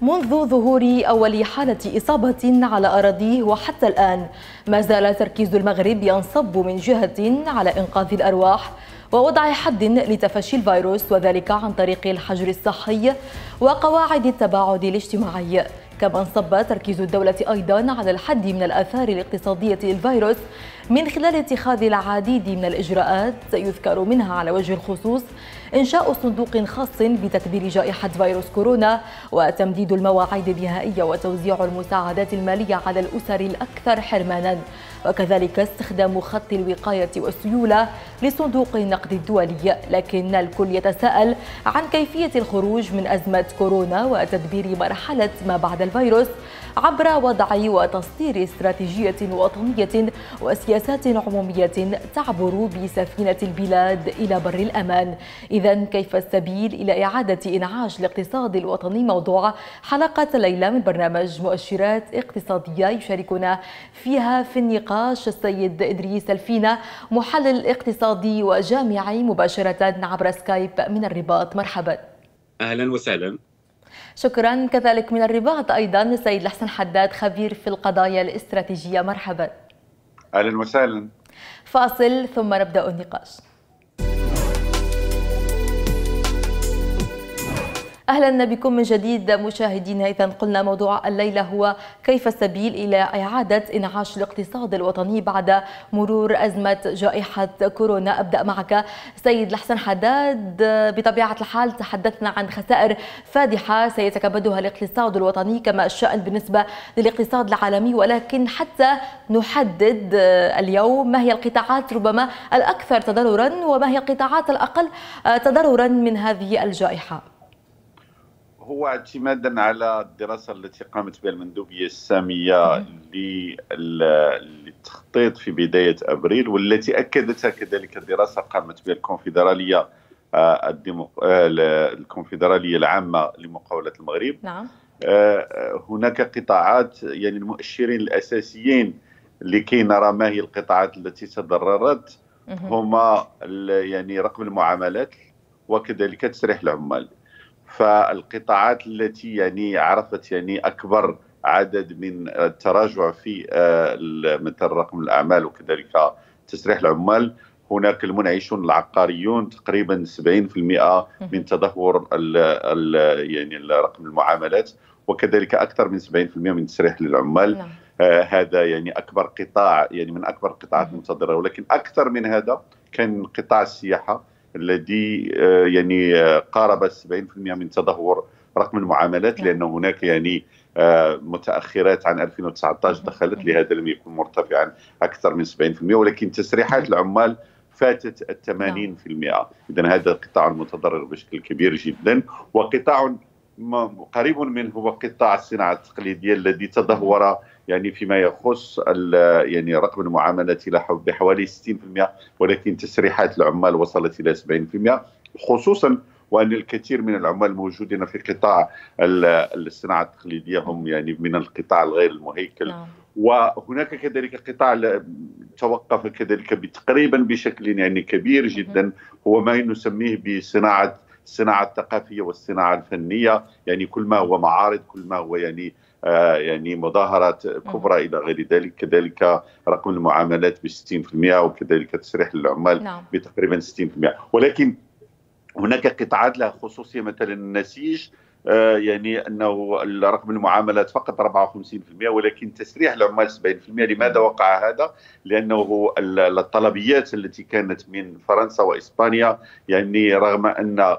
منذ ظهور أول حالة إصابة على أراضيه وحتى الآن ما زال تركيز المغرب ينصب من جهة على إنقاذ الأرواح ووضع حد لتفشي الفيروس، وذلك عن طريق الحجر الصحي وقواعد التباعد الاجتماعي. كما انصب تركيز الدولة أيضا على الحد من الآثار الاقتصادية للفيروس من خلال اتخاذ العديد من الإجراءات، يذكر منها على وجه الخصوص إنشاء صندوق خاص بتدبير جائحة فيروس كورونا، وتمديد المواعيد النهائية وتوزيع المساعدات المالية على الأسر الأكثر حرمانا، وكذلك استخدام خط الوقاية والسيولة لصندوق النقد الدولي. لكن الكل يتساءل عن كيفية الخروج من أزمة كورونا وتدبير مرحلة ما بعد الفيروس عبر وضع وتصدير استراتيجية وطنية وسياسات عمومية تعبر بسفينة البلاد إلى بر الأمان. إذن كيف السبيل إلى إعادة إنعاش الاقتصاد الوطني؟ موضوع حلقة الليلة من برنامج مؤشرات اقتصادية. يشاركنا فيها في النقاش السيد إدريس الفينة، محلل اقتصادي وجامعي، مباشرة عبر سكايب من الرباط. مرحبا. أهلا وسهلا. شكرا. كذلك من الرباط أيضا السيد الحسن حداد، خبير في القضايا الاستراتيجية. مرحبا. أهلا وسهلا. فاصل ثم نبدأ النقاش. أهلا بكم من جديد مشاهدينا. إذا قلنا موضوع الليلة هو كيف السبيل إلى إعادة إنعاش الاقتصاد الوطني بعد مرور أزمة جائحة كورونا. أبدأ معك سيد الحسن حداد. بطبيعة الحال تحدثنا عن خسائر فادحة سيتكبدها الاقتصاد الوطني كما الشأن بالنسبة للاقتصاد العالمي، ولكن حتى نحدد اليوم ما هي القطاعات ربما الأكثر تضررا وما هي القطاعات الأقل تضررا من هذه الجائحة. هو اعتمادا على الدراسة التي قامت بها المندوبية السامية للتخطيط في بداية أبريل، والتي أكدتها كذلك دراسة قامت بها الكونفدرالية العامة لمقاولة المغرب. نعم. هناك قطاعات، يعني المؤشرين الأساسيين لكي نرى ما هي القطاعات التي تضررت هما يعني رقم المعاملات وكذلك تسريح العمال. فالقطاعات التي يعني عرفت يعني أكبر عدد من التراجع في مثل رقم الأعمال وكذلك تسريح العمال، هناك المنعشون العقاريون تقريبا 70% من تدهور يعني رقم المعاملات، وكذلك أكثر من 70% من تسريح للعمال. نعم. هذا يعني أكبر قطاع، يعني من أكبر القطاعات المتضررة. ولكن أكثر من هذا كان قطاع السياحة الذي يعني قارب 70% من تدهور رقم المعاملات، لأن هناك يعني متأخرات عن 2019 دخلت، لهذا لم يكن مرتفعا أكثر من 70%، ولكن تسريحات العمال فاتت 80%. إذن هذا قطاع متضرر بشكل كبير جدا. وقطاع قريب منه هو قطاع الصناعة التقليدية الذي تدهور يعني فيما يخص يعني رقم المعاملات بحوالي 60%، ولكن تسريحات العمال وصلت إلى 70%، خصوصا وأن الكثير من العمال موجودين في قطاع الصناعة التقليدية هم يعني من القطاع الغير المهيكل. وهناك كذلك قطاع توقف كذلك تقريبا بشكل يعني كبير جدا، هو ما نسميه بصناعة الصناعة الثقافية والصناعة الفنية، يعني كل ما هو معارض، كل ما هو يعني مظاهرات كبرى إلى غير ذلك. كذلك رقم المعاملات ب60%، وكذلك تسريح العمال بتقريبا 60%. ولكن هناك قطاعات لها خصوصية، مثلا النسيج، يعني أنه رقم المعاملات فقط 54%، ولكن تسريح العمال 70%. لماذا وقع هذا؟ لأنه الطلبيات التي كانت من فرنسا وإسبانيا، يعني رغم أن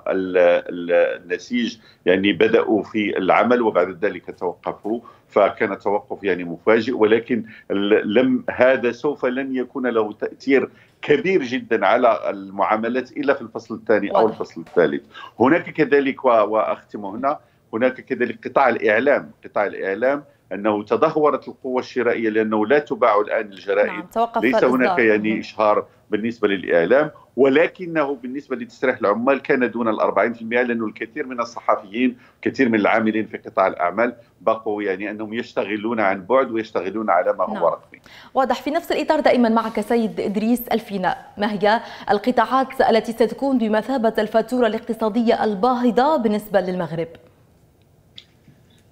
النسيج يعني بدأوا في العمل وبعد ذلك توقفوا، فكان توقف يعني مفاجئ، ولكن هذا سوف لن يكون له تأثير كبير جدا على المعاملات إلا في الفصل الثاني أو الفصل الثالث. هناك كذلك، وأختم هنا، هناك كذلك قطاع الإعلام أنه تدهورت القوة الشرائية لأنه لا تباع الآن الجرائد. ليس هناك يعني إشهار بالنسبة للإعلام، ولكنه بالنسبة لتسريح العمال كان دون 40%، لأنه الكثير من الصحفيين، كثير من العاملين في قطاع الأعمال بقوا يعني أنهم يشتغلون عن بعد ويشتغلون على ما هو رقمي. واضح. في نفس الإطار دائما معك سيد إدريس الفينة، ما هي القطاعات التي ستكون بمثابة الفاتورة الاقتصادية الباهظة بالنسبة للمغرب؟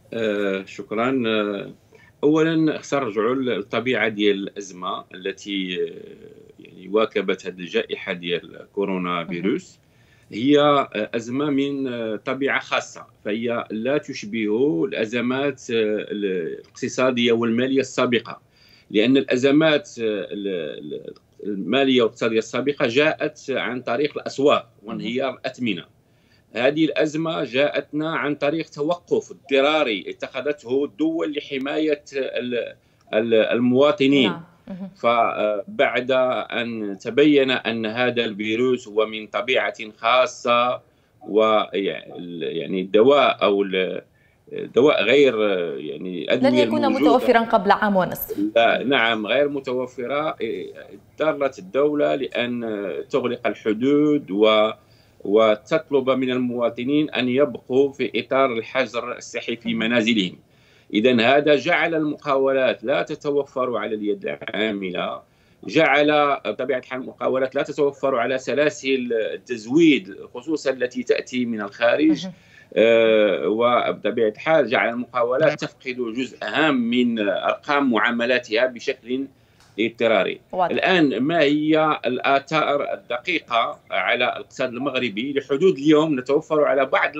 شكرا. اولا خصنا نرجعوا للطبيعه ديال الازمه التي يعني واكبت هذه الجائحه ديال كورونا فيروس. هي ازمه من طبيعه خاصه، فهي لا تشبه الازمات الاقتصاديه والماليه السابقه، لان الازمات الماليه والاقتصاديه السابقه جاءت عن طريق الاسواق وانهيار الاثمنه. هذه الأزمة جاءتنا عن طريق توقف اضطراري اتخذته الدول لحماية المواطنين. فبعد أن تبين أن هذا الفيروس هو من طبيعة خاصة، ويعني الدواء أو دواء غير يعني لن يكون متوفرا قبل عام ونصف. نعم، غير متوفرة. اضطرت الدولة لأن تغلق الحدود وتطلب من المواطنين أن يبقوا في إطار الحجر الصحي في منازلهم. إذن هذا جعل المقاولات لا تتوفر على اليد العاملة، جعل بطبيعة الحال المقاولات لا تتوفر على سلاسل التزويد خصوصا التي تأتي من الخارج، وبطبيعة الحال جعل المقاولات تفقد جزء هام من أرقام معاملاتها بشكل اضطراري. الآن ما هي الآثار الدقيقة على الاقتصاد المغربي؟ لحدود اليوم نتوفر على بعض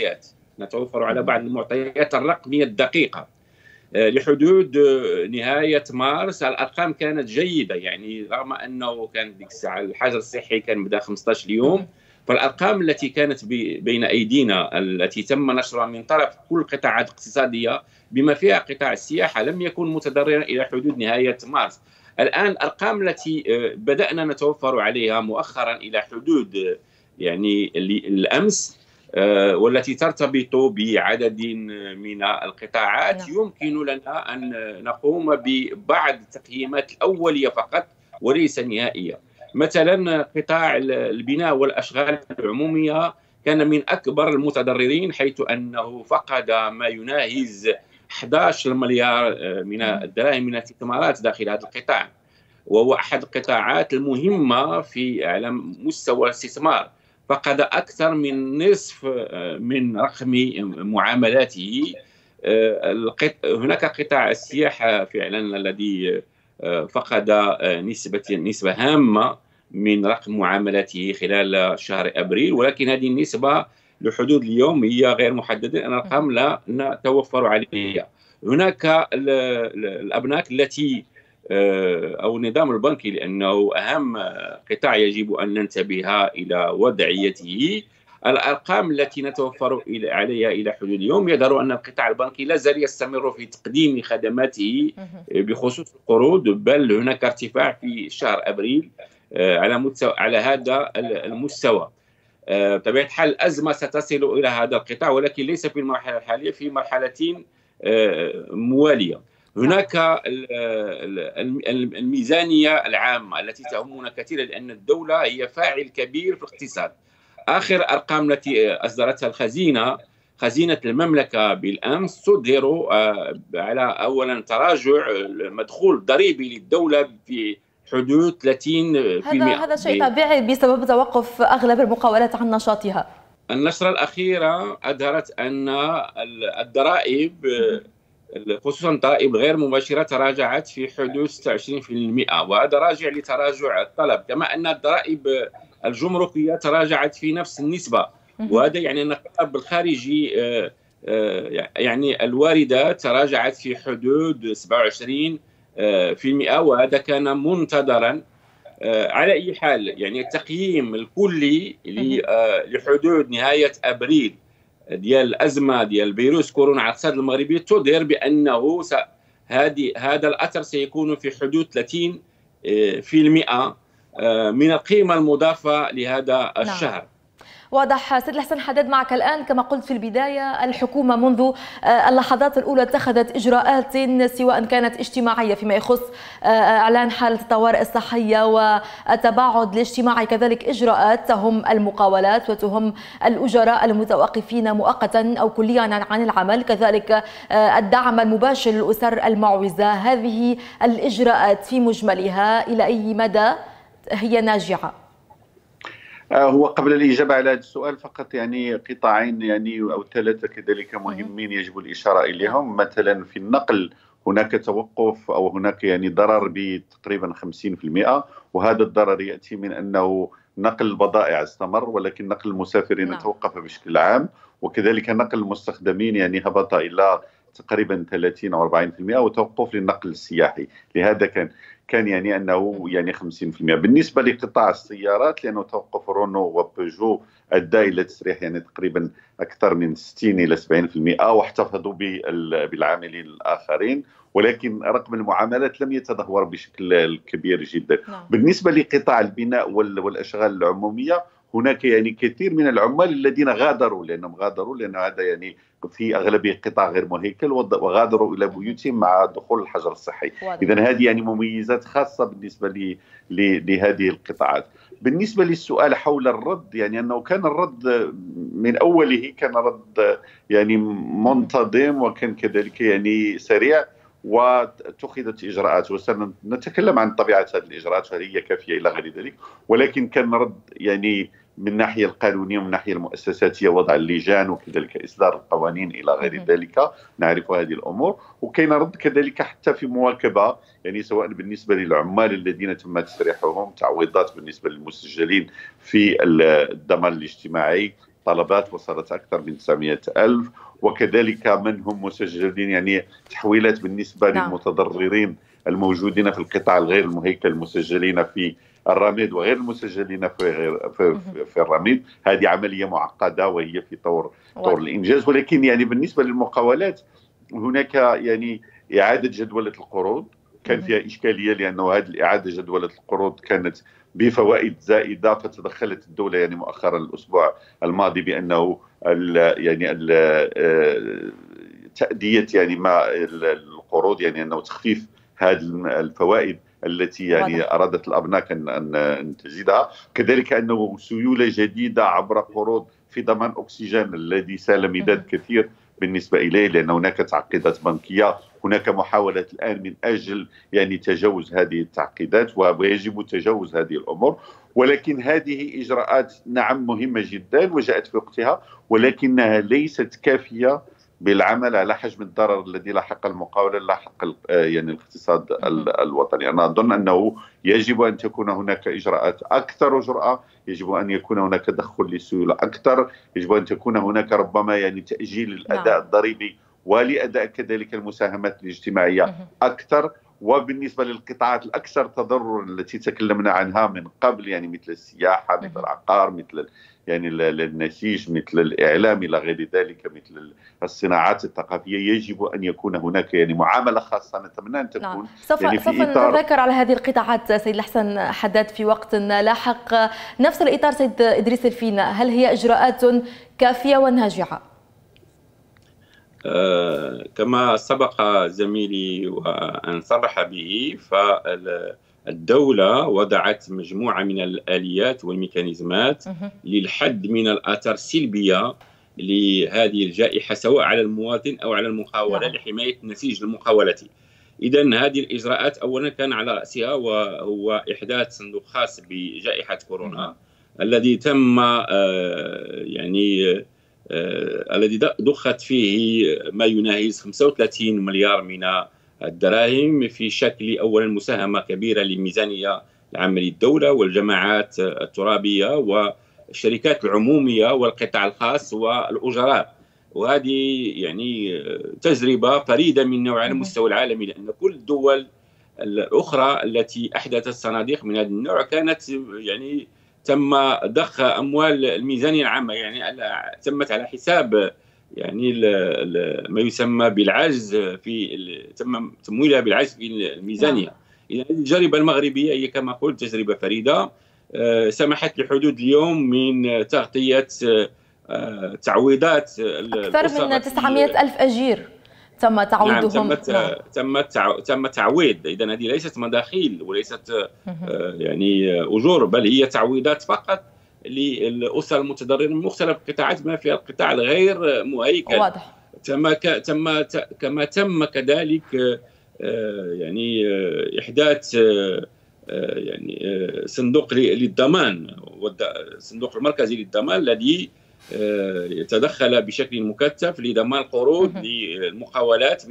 المعطيات الرقمية الدقيقة. لحدود نهاية مارس الأرقام كانت جيدة، يعني رغم أنه كان ديك الساعة الحجر الصحي كان بدا 15 يوم، فالأرقام التي كانت بين أيدينا التي تم نشرها من طرف كل القطاعات الاقتصادية بما فيها قطاع السياحة لم يكن متضررا إلى حدود نهاية مارس. الآن الأرقام التي بدأنا نتوفر عليها مؤخرا إلى حدود يعني الأمس والتي ترتبط بعدد من القطاعات، يمكن لنا أن نقوم ببعض التقييمات الأولية فقط وليس النهائية. مثلا قطاع البناء والأشغال العمومية كان من أكبر المتضررين، حيث أنه فقد ما يناهز 11 مليار من الدراهم من الاستثمارات داخل هذا القطاع، وهو أحد القطاعات المهمة على مستوى الاستثمار. فقد أكثر من نصف من رقم معاملاته. هناك قطاع السياحة فعلا الذي فقد نسبة هامة من رقم معاملاته خلال شهر أبريل، ولكن هذه النسبة لحدود اليوم هي غير محددة، أن الأرقام لا نتوفر عليها. هناك الأبناك التي أو النظام البنكي، لأنه أهم قطاع يجب أن ننتبه إلى وضعيته. الأرقام التي نتوفر عليها إلى حدود اليوم يظهر أن القطاع البنكي لا زال يستمر في تقديم خدماته بخصوص القروض، بل هناك ارتفاع في شهر أبريل على هذا المستوى. بطبيعة الحال الأزمة ستصل إلى هذا القطاع، ولكن ليس في المرحلة الحالية، في مرحلة موالية. هناك الميزانية العامة التي تهمنا كثيرا، لأن الدولة هي فاعل كبير في الاقتصاد. آخر أرقام التي أصدرتها خزينة المملكة بالأمس تظهر على أولا تراجع المدخول الضريبي للدولة في حدود 30%. هذا شيء طبيعي بسبب توقف أغلب المقاولات عن نشاطها. النشرة الأخيرة أظهرت أن الضرائب خصوصا الضرائب غير مباشرة تراجعت في حدود 26%، وهذا راجع لتراجع الطلب، كما أن الضرائب الجمركية تراجعت في نفس النسبة. وهذا يعني أن الطلب الخارجي يعني الواردات تراجعت في حدود 27%، وهذا كان منتظرا. على أي حال يعني التقييم الكلي لحدود نهاية أبريل ديال الأزمة ديال فيروس كورونا على الاقتصاد المغربي تظهر بأنه هذا الأثر سيكون في حدود 30% من القيمة المضافة لهذا الشهر. واضح. سيد الحسن حداد، معك الآن. كما قلت في البداية، الحكومة منذ اللحظات الأولى اتخذت إجراءات سواء كانت اجتماعية فيما يخص إعلان حالة الطوارئ الصحية والتباعد الاجتماعي، كذلك إجراءات تهم المقاولات وتهم الأجراء المتوقفين مؤقتا أو كليا عن العمل، كذلك الدعم المباشر للأسر المعوزة. هذه الإجراءات في مجملها إلى أي مدى هي ناجعة؟ هو قبل الإجابة على هذا السؤال فقط يعني قطاعين يعني أو ثلاثة كذلك مهمين يجب الإشارة إليهم. مثلا في النقل هناك توقف أو هناك يعني ضرر بتقريبا 50%، وهذا الضرر يأتي من أنه نقل البضائع استمر ولكن نقل المسافرين توقف بشكل عام، وكذلك نقل المستخدمين يعني هبط إلى تقريبا 30 أو 40%، وتوقف للنقل السياحي. لهذا كان يعني أنه يعني 50%. بالنسبة لقطاع السيارات لأنه توقف رونو وبيجو أدى إلى تسريح يعني تقريبا أكثر من 60 إلى 70%، واحتفظوا بالعاملين الآخرين، ولكن رقم المعاملات لم يتدهور بشكل كبير جدا. بالنسبة لقطاع البناء والأشغال العمومية هناك يعني كثير من العمال الذين غادروا لأن هذا يعني في أغلبية قطاع غير مهيكل وغادروا إلى بيوتهم مع دخول الحجر الصحي. إذن هذه يعني مميزات خاصة بالنسبة لهذه القطاعات. بالنسبة للسؤال حول الرد يعني أنه كان الرد من أوله كان رد يعني منتظم وكان كذلك يعني سريع واتخذت إجراءات، وسنتكلم عن طبيعة هذه الإجراءات وهل هي كافية إلى غير ذلك. ولكن كان رد يعني من الناحية القانونية ومن الناحية المؤسساتية وضع اللجان وكذلك إصدار القوانين إلى غير ذلك، نعرف هذه الأمور. وكاين رد كذلك حتى في مواكبة يعني سواء بالنسبة للعمال الذين تم تسريحهم، تعويضات بالنسبة للمسجلين في الضمان الاجتماعي، طلبات وصلت أكثر من 900,000، وكذلك من هم مسجلين يعني تحويلات بالنسبة للمتضررين الموجودين في القطاع الغير المهيكل المسجلين في الرميد وغير المسجلين في الرميد. هذه عملية معقدة وهي في طور الإنجاز. ولكن يعني بالنسبة للمقاولات هناك يعني إعادة جدولة القروض كان فيها إشكالية، لأنه هذه إعادة جدولة القروض كانت بفوائد زائدة، فتدخلت الدولة يعني مؤخرا الأسبوع الماضي بأنه يعني تأدية يعني ما القروض يعني أنه تخفيف هذه الفوائد التي يعني أرادت الأبناك أن تزيدها. كذلك أنه سيولة جديدة عبر قروض في ضمان أكسجين الذي سال مداد كثير بالنسبة إليه، لأن هناك تعقيدات بنكية. هناك محاولات الآن من أجل يعني تجاوز هذه التعقيدات ويجب تجاوز هذه الأمور. ولكن هذه إجراءات نعم مهمة جدا وجاءت في وقتها، ولكنها ليست كافية بالعمل على حجم الضرر الذي لاحق المقاولة لاحق يعني الاقتصاد الوطني. أنا أظن أنه يجب أن تكون هناك إجراءات أكثر جرأة، يجب أن يكون هناك تدخل للسيولة أكثر، يجب أن تكون هناك ربما يعني تأجيل الأداء الضريبي ولأداء كذلك المساهمات الاجتماعية أكثر. وبالنسبة للقطاعات الأكثر تضررا التي تكلمنا عنها من قبل يعني مثل السياحة، مثل العقار، مثل يعني النسيج، مثل الإعلام إلى غير ذلك، مثل الصناعات الثقافية، يجب أن يكون هناك يعني معاملة خاصة نتمنى أن تكون سوف نتذكر على هذه القطاعات سيد الحسن حداد في وقت لاحق. نفس الإطار سيد إدريس الفينا، هل هي إجراءات كافية وناجعة؟ كما سبق زميلي وأن صرح به، فالدولة وضعت مجموعة من الآليات والميكانيزمات للحد من الآثار السلبية لهذه الجائحة سواء على المواطن أو على المقاولة لحماية نسيج المقاولة. إذن هذه الإجراءات أولا كان على رأسها وهو إحداث صندوق خاص بجائحة كورونا الذي تم يعني الذي ضخت فيه ما يناهز 35 مليار من الدراهم في شكل أولا مساهمة كبيرة للميزانية العامة للدولة والجماعات الترابية والشركات العمومية والقطاع الخاص والأجراء. وهذه يعني تجربة فريدة من نوعها على المستوى العالمي، لأن كل الدول الأخرى التي أحدثت صناديق من هذا النوع كانت يعني تم ضخ أموال الميزانية العامة، يعني تمت على حساب يعني ما يسمى بالعجز تم تمويلها بالعجز في الميزانية. إذا التجربة المغربية هي كما قلت تجربة فريدة سمحت لحدود اليوم من تغطية تعويضات أكثر من 900,000 أجير تم تعويضهم. تم تعويض. إذن هذه ليست مداخيل وليست يعني أجور، بل هي تعويضات فقط للأسر المتضررة من مختلف القطاعات بما فيها القطاع الغير مهيكل. واضح. كما تم كذلك يعني إحداث يعني صندوق للضمان، الصندوق المركزي للضمان الذي يتدخل بشكل مكثف لضمان قروض للمقاولات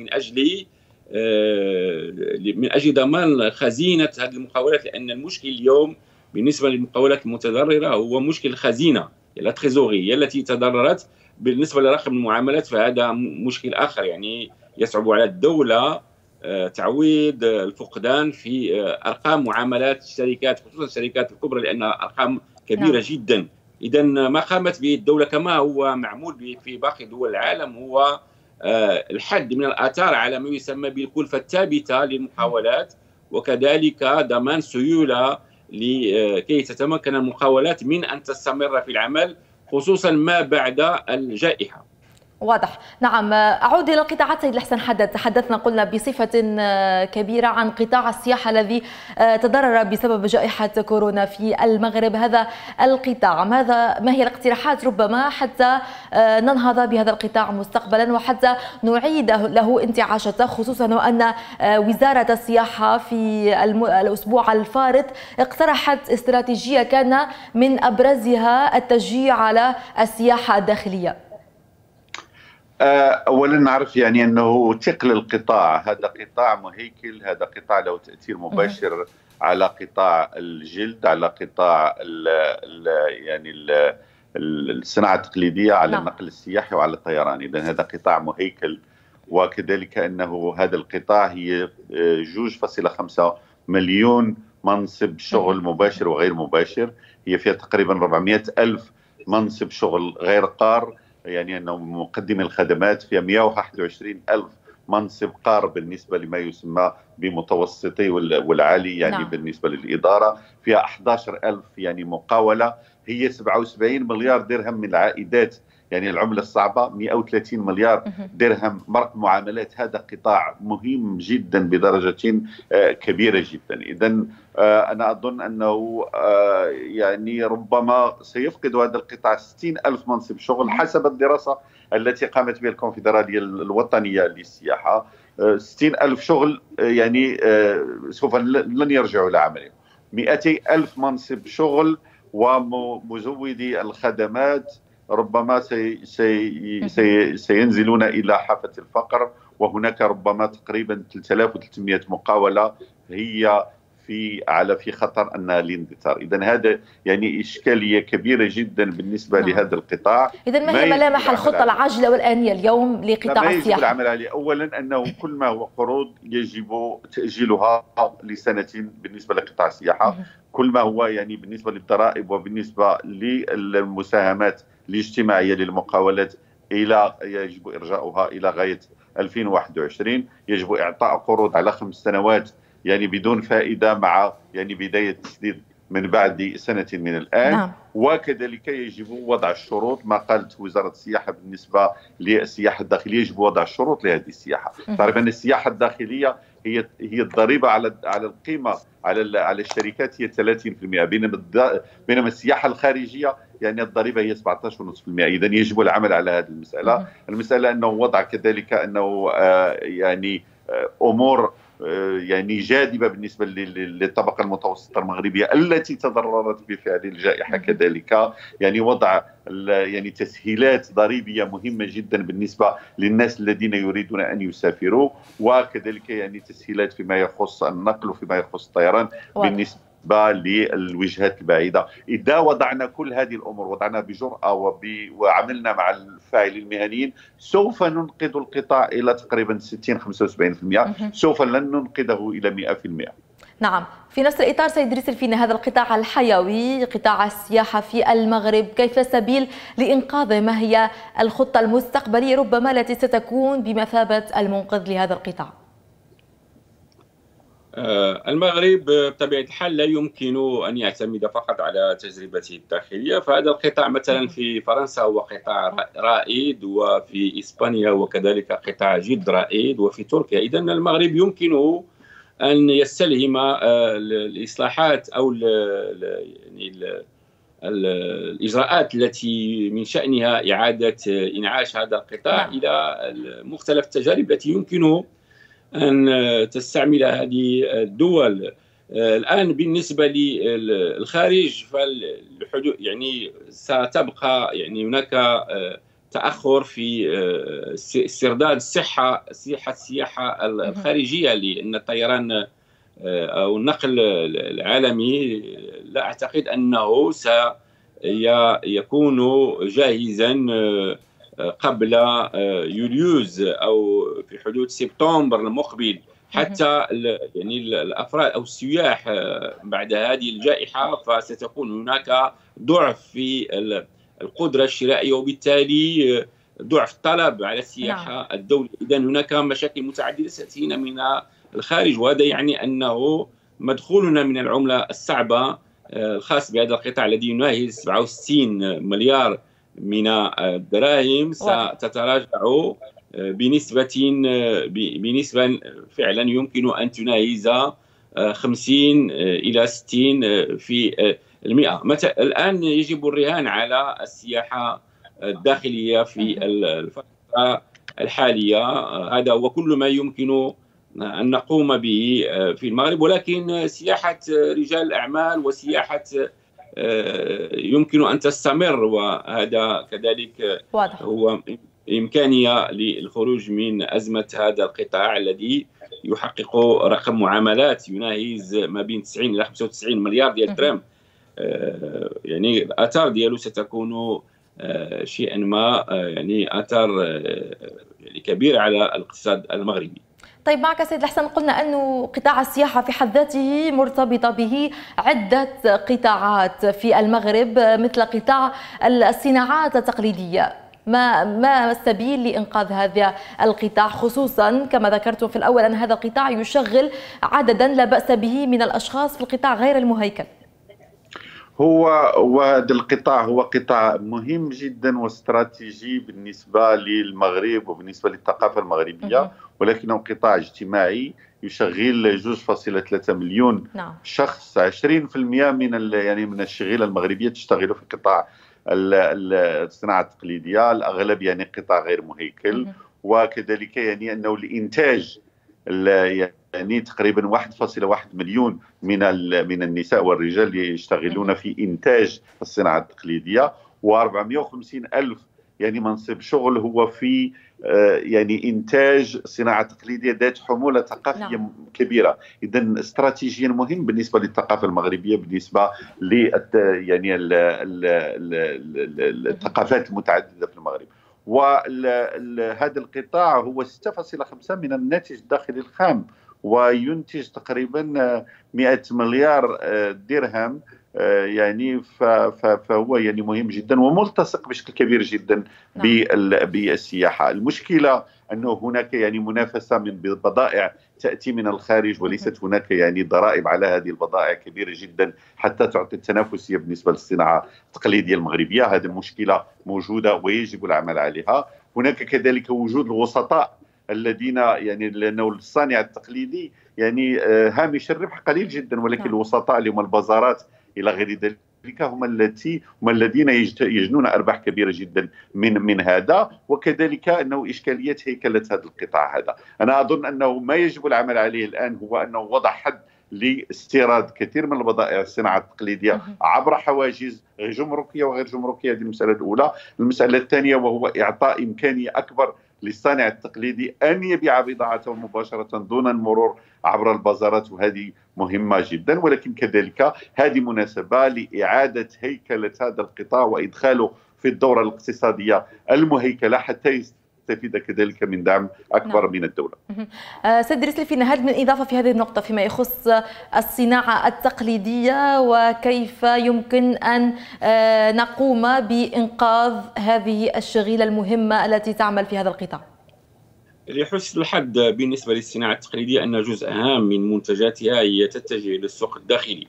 من أجل ضمان خزينة هذه المقاولات، لأن المشكل اليوم بالنسبة للمقاولات المتضررة هو مشكل الخزينة، لا تريزوري التي تضررت. بالنسبة لرقم المعاملات فهذا مشكل آخر، يعني يصعب على الدولة تعويض الفقدان في أرقام معاملات الشركات، خصوصا الشركات الكبرى، لأنها أرقام كبيرة جدا. إذا ما قامت به الدولة كما هو معمول في باقي دول العالم هو الحد من الآثار على ما يسمى بالكلفة الثابتة للمقاولات، وكذلك ضمان سيولة لكي تتمكن المقاولات من أن تستمر في العمل، خصوصا ما بعد الجائحة. واضح. نعم، أعود إلى القطاعات سيد الحسن. تحدثنا قلنا بصفة كبيرة عن قطاع السياحة الذي تضرر بسبب جائحة كورونا في المغرب. هذا القطاع ما هي الاقتراحات ربما حتى ننهض بهذا القطاع مستقبلا وحتى نعيد له انتعاشته، خصوصا وأن وزارة السياحة في الأسبوع الفارط اقترحت استراتيجية كان من أبرزها التشجيع على السياحة الداخلية؟ اولا نعرف يعني انه ثقل القطاع، هذا قطاع مهيكل، هذا قطاع له تاثير مباشر على قطاع الجلد، على قطاع الصناعه التقليديه، على النقل السياحي وعلى الطيران. اذا هذا قطاع مهيكل، وكذلك انه هذا القطاع هي 2.5 مليون منصب شغل مباشر وغير مباشر، هي فيها تقريبا 400,000 منصب شغل غير قار، يعني أنه مقدمي الخدمات، فيها 121,000 منصب قار بالنسبة لما يسمى بمتوسطي والعالي، يعني بالنسبة للإدارة، فيها 11,000 يعني مقاولة، هي 77 مليار درهم من العائدات، يعني العملة الصعبة 130 مليار درهم مرق معاملات. هذا قطاع مهم جدا بدرجة كبيرة جدا. إذن أنا أظن أنه يعني ربما سيفقد هذا القطاع 60,000 منصب شغل حسب الدراسة التي قامت بها الكونفدرالية الوطنية للسياحة. 60,000 شغل يعني سوف لن يرجعوا إلى عملهم. 200,000 منصب شغل ومزودي الخدمات ربما سينزلون إلى حافة الفقر، وهناك ربما تقريبا 3,300 مقاولة هي في خطر أنها الاندثار. إذن هذا يعني إشكالية كبيرة جدا بالنسبة لهذا القطاع. إذن ما هي ملامح الخطة العاجلة والآنية اليوم لقطاع السياحة؟ العمل عليه أولا أنه كل ما هو قروض يجب تأجيلها لسنة بالنسبة لقطاع السياحة، كل ما هو يعني بالنسبة للضرائب وبالنسبة للمساهمات الاجتماعية للمقاولات يجب إرجاؤها إلى غاية 2021. يجب إعطاء قروض على 5 سنوات يعني بدون فائدة، مع يعني بداية تسديد من بعد سنة من الآن. وكذلك يجب وضع الشروط، ما قالت وزارة السياحة بالنسبة للسياحة الداخلية، يجب وضع الشروط لهذه السياحة. تعرف أن السياحة الداخلية هي الضريبة على القيمة على الشركات هي 30%، بينما السياحة الخارجية يعني الضريبة هي 17.5%. إذا يجب العمل على هذه المسألة. المسألة أنه وضع كذلك أنه يعني أمور يعني جاذبة بالنسبة للطبقة المتوسطة المغربية التي تضررت بفعل الجائحة، كذلك يعني وضع يعني تسهيلات ضريبية مهمة جدا بالنسبة للناس الذين يريدون أن يسافروا، وكذلك يعني تسهيلات فيما يخص النقل وفيما يخص الطيران بالنسبة للوجهات البعيدة. إذا وضعنا كل هذه الأمور، وضعنا بجرأة وعملنا مع الفاعلين المهنيين، سوف ننقذ القطاع إلى تقريبا 60-75%، سوف لن ننقذه إلى 100%. نعم، في نفس الإطار سيد إدريس الفيني، هذا القطاع الحيوي قطاع السياحة في المغرب، كيف السبيل لإنقاذه؟ ما هي الخطة المستقبلية ربما التي ستكون بمثابة المنقذ لهذا القطاع؟ المغرب بطبيعة الحال لا يمكن أن يعتمد فقط على تجربته الداخلية، فهذا القطاع مثلا في فرنسا هو قطاع رائد، وفي إسبانيا وكذلك قطاع جد رائد، وفي تركيا. إذن المغرب يمكنه أن يستلهم الإصلاحات أو الإجراءات التي من شأنها إعادة إنعاش هذا القطاع إلى مختلف التجارب التي يمكنه أن تستعمل هذه الدول. الآن بالنسبة للخارج، الحدود يعني ستبقى يعني هناك تأخر في استرداد السياحة الخارجية، لأن الطيران أو النقل العالمي لا أعتقد أنه سيكون جاهزا قبل يوليوز أو في حدود سبتمبر المقبل، حتى يعني الأفراد أو السياح بعد هذه الجائحة فستكون هناك ضعف في القدرة الشرائية وبالتالي ضعف الطلب على السياحة الدولية. إذن هناك مشاكل متعددة ستأتينا من الخارج، وهذا يعني أنه مدخولنا من العملة الصعبة الخاص بهذا القطاع الذي يناهز 67 مليار من الدراهم ستتراجع بنسبة فعلا يمكن أن تناهز 50 إلى 60 في المئة. الآن يجب الرهان على السياحة الداخلية في الفترة الحالية، هذا هو كل ما يمكن أن نقوم به في المغرب، ولكن سياحة رجال الأعمال وسياحة يمكن أن تستمر، وهذا كذلك واضح. هو إمكانية للخروج من أزمة هذا القطاع الذي يحقق رقم معاملات يناهز ما بين 90 إلى 95 مليار ديال الدراهم. يعني الآثار ديالو ستكون شيئا ما يعني آثار يعني كبيرة على الاقتصاد المغربي. طيب معك سيد الحسن، قلنا أن قطاع السياحة في حد ذاته مرتبطة به عدة قطاعات في المغرب مثل قطاع الصناعات التقليدية، ما السبيل لإنقاذ هذا القطاع، خصوصا كما ذكرت في الأول أن هذا القطاع يشغل عددا لا بأس به من الأشخاص في القطاع غير المهيكل؟ وهذا القطاع هو قطاع مهم جدا واستراتيجي بالنسبة للمغرب وبالنسبة للثقافة المغربية، ولكنه قطاع اجتماعي يشغل 2.3 مليون شخص. 20% من الشغيلة المغربية تشتغل في قطاع الصناعة التقليدية، الأغلب يعني قطاع غير مهيكل. وكذلك يعني أنه الإنتاج يعني تقريبا 1.1 مليون من النساء والرجال يشتغلون في إنتاج الصناعة التقليدية، و450 ألف يعني منصب شغل هو في يعني إنتاج صناعة تقليدية ذات حمولة ثقافية كبيرة. إذن استراتيجيا مهم بالنسبة للثقافة المغربية، بالنسبة ل يعني الثقافات المتعددة في المغرب. وهذا القطاع هو 6.5 من الناتج الداخلي الخام، وينتج تقريبا 100 مليار درهم، يعني فهو يعني مهم جدا وملتصق بشكل كبير جدا بالسياحة. المشكلة أنه هناك يعني منافسة من بضائع تأتي من الخارج، وليست هناك يعني ضرائب على هذه البضائع كبيرة جدا حتى تعطي التنافسية بالنسبة للصناعة التقليدية المغربية. هذه المشكلة موجودة ويجب العمل عليها. هناك كذلك وجود الوسطاء الذين يعني لأنه الصانع التقليدي يعني هامش الربح قليل جدا، ولكن الوسطاء اللي هم البازارات إلى غير ذلك هم الذين يجنون أرباح كبيرة جدا من هذا. وكذلك أنه إشكالية هيكلة هذا القطاع هذا، أنا أظن أنه ما يجب العمل عليه الآن هو أنه وضع حد لاستيراد كثير من البضائع الصناعة التقليدية عبر حواجز جمركية وغير جمركية. هذه المسألة الأولى. المسألة الثانية وهو إعطاء إمكانية أكبر للصانع التقليدي أن يبيع بضاعته مباشرة دون المرور عبر البازارات، وهذه مهمة جدا. ولكن كذلك هذه مناسبة لإعادة هيكلة هذا القطاع وإدخاله في الدورة الاقتصادية المهيكلة حتى يستفيد كذلك من دعم أكبر من الدولة. سيد رسلي، في نهاية من إضافة في هذه النقطة فيما يخص الصناعة التقليدية وكيف يمكن أن نقوم بإنقاذ هذه الشغيلة المهمة التي تعمل في هذا القطاع؟ لحسن الحد بالنسبة للصناعة التقليدية أن جزء هام من منتجاتها هي تتجه للسوق الداخلي،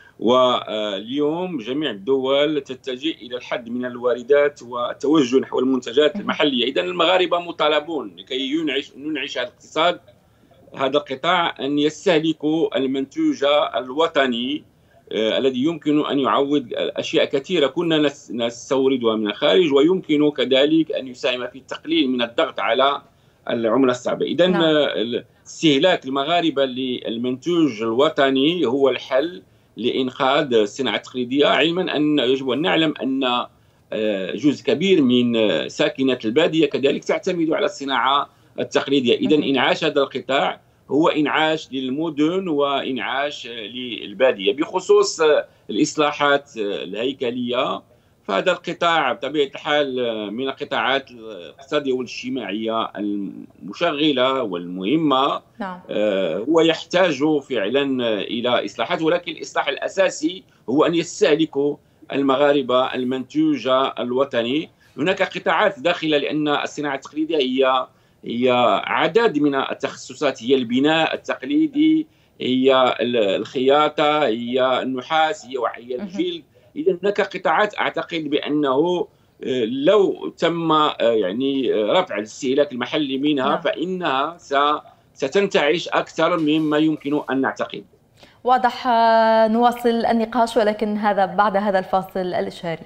واليوم جميع الدول تتجه إلى الحد من الواردات والتوجه نحو المنتجات المحلية. إذن المغاربة مطالبون لكي ننعش الاقتصاد هذا القطاع أن يستهلكوا المنتوج الوطني الذي يمكن أن يعوض أشياء كثيرة كنا نستوردها من الخارج، ويمكن كذلك أن يساهم في التقليل من الضغط على العملة الصعبة. إذن استهلاك المغاربة للمنتوج الوطني هو الحل لإنقاذ الصناعة التقليدية، علما أن يجب أن نعلم أن جزء كبير من ساكنة البادية كذلك تعتمد على الصناعة التقليدية. إذا إنعاش هذا القطاع هو إنعاش للمدن وإنعاش للبادية. بخصوص الإصلاحات الهيكلية، فهذا القطاع بطبيعة الحال من القطاعات الاقتصادية والاجتماعية المشغلة والمهمة. نعم. هو يحتاج فعلا إلى إصلاحات، ولكن الإصلاح الأساسي هو أن يستهلكوا المغاربة المنتوج الوطني. هناك قطاعات داخلة، لأن الصناعة التقليدية هي عدد من التخصصات، هي البناء التقليدي، هي الخياطة، هي النحاس، هي الجلد. إذا هناك قطاعات أعتقد بأنه لو تم يعني رفع الاستهلاك المحلي منها فإنها ستنتعش أكثر مما يمكن أن نعتقد. واضح. نواصل النقاش ولكن هذا بعد هذا الفاصل الإشهاري.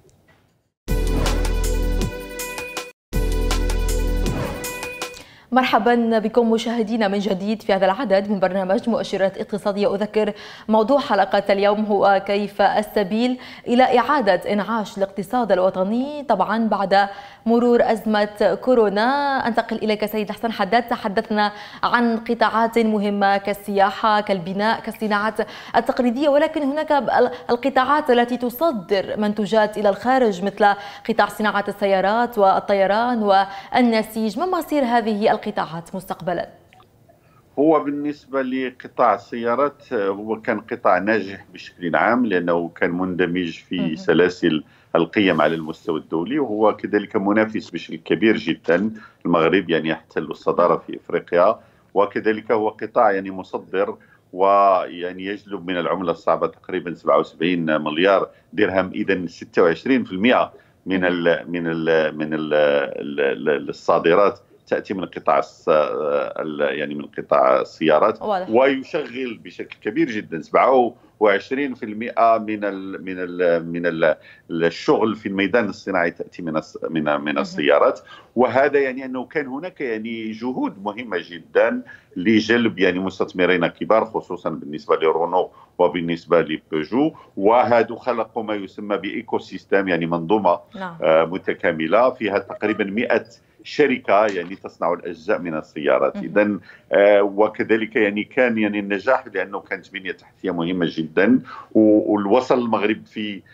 مرحبا بكم مشاهدينا من جديد في هذا العدد من برنامج مؤشرات اقتصادية. أذكر موضوع حلقة اليوم هو كيف السبيل إلى إعادة إنعاش الاقتصاد الوطني طبعا بعد مرور أزمة كورونا. أنتقل إليك سيد الحسن حداد. تحدثنا عن قطاعات مهمة كالسياحة، كالبناء، كالصناعات التقليدية، ولكن هناك القطاعات التي تصدر منتوجات إلى الخارج مثل قطاع صناعة السيارات والطيران والنسيج. ما مصير هذه القطاعات مستقبلا؟ هو بالنسبة لقطاع السيارات هو كان قطاع ناجح بشكل عام، لأنه كان مندمج في سلاسل القيم على المستوى الدولي، وهو كذلك منافس بشكل كبير جدا. المغرب يعني يحتل الصدارة في إفريقيا، وكذلك هو قطاع يعني مصدر، ويعني يجلب من العملة الصعبة تقريبا 77 مليار درهم. إذا 26% من الصادرات تأتي من قطاع يعني من قطاع السيارات، ويشغل بشكل كبير جدا 27% من الشغل في الميدان الصناعي تأتي من السيارات. وهذا يعني أنه كان هناك يعني جهود مهمة جدا لجلب يعني مستثمرين كبار، خصوصا بالنسبة لرونو وبالنسبة لبيجو، وهذا خلقوا ما يسمى بإيكو سيستم، يعني منظومة متكاملة فيها تقريبا 100 شركة يعني تصنع الأجزاء من السيارات. إذن وكذلك يعني كان يعني النجاح لأنه كانت بنية تحتية مهمة جدا، ووصل المغرب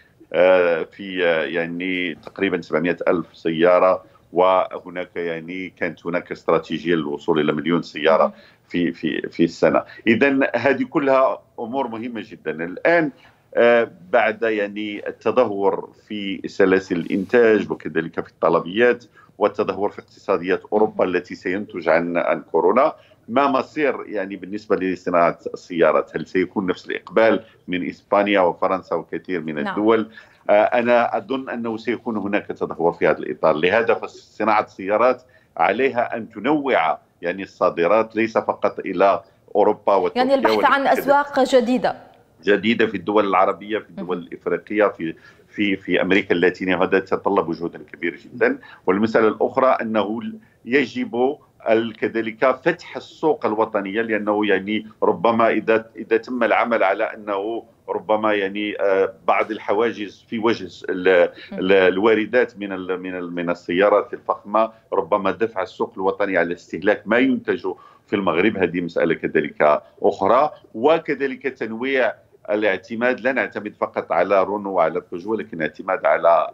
في يعني تقريبا 700 ألف سيارة، وهناك يعني كانت هناك استراتيجية للوصول إلى 1,000,000 سيارة في السنة. إذن هذه كلها أمور مهمة جدا. الآن بعد يعني التدهور في سلاسل الإنتاج وكذلك في الطلبيات والتدهور في اقتصاديات أوروبا التي سينتج عن كورونا، ما مصير يعني بالنسبة لصناعة السيارات؟ هل سيكون نفس الإقبال من إسبانيا وفرنسا وكثير من الدول؟ أنا أظن أنه سيكون هناك تدهور في هذا الإطار. لهذا فصناعة السيارات عليها أن تنوع يعني الصادرات ليس فقط إلى أوروبا وتركيا، يعني البحث عن أسواق جديدة في الدول العربية، في الدول الإفريقية، في أمريكا اللاتينية. وهذا يتطلب جهودا كبيرة جدا. والمسألة الأخرى أنه يجب كذلك فتح السوق الوطنية، لأنه يعني ربما إذا تم العمل على أنه ربما يعني بعض الحواجز في وجه الواردات من السيارات الفخمة، ربما دفع السوق الوطني على استهلاك ما ينتج في المغرب، هذه مسألة كذلك أخرى. وكذلك تنويع الاعتماد، لا نعتمد فقط على رونو وعلى بيجو، لكن اعتماد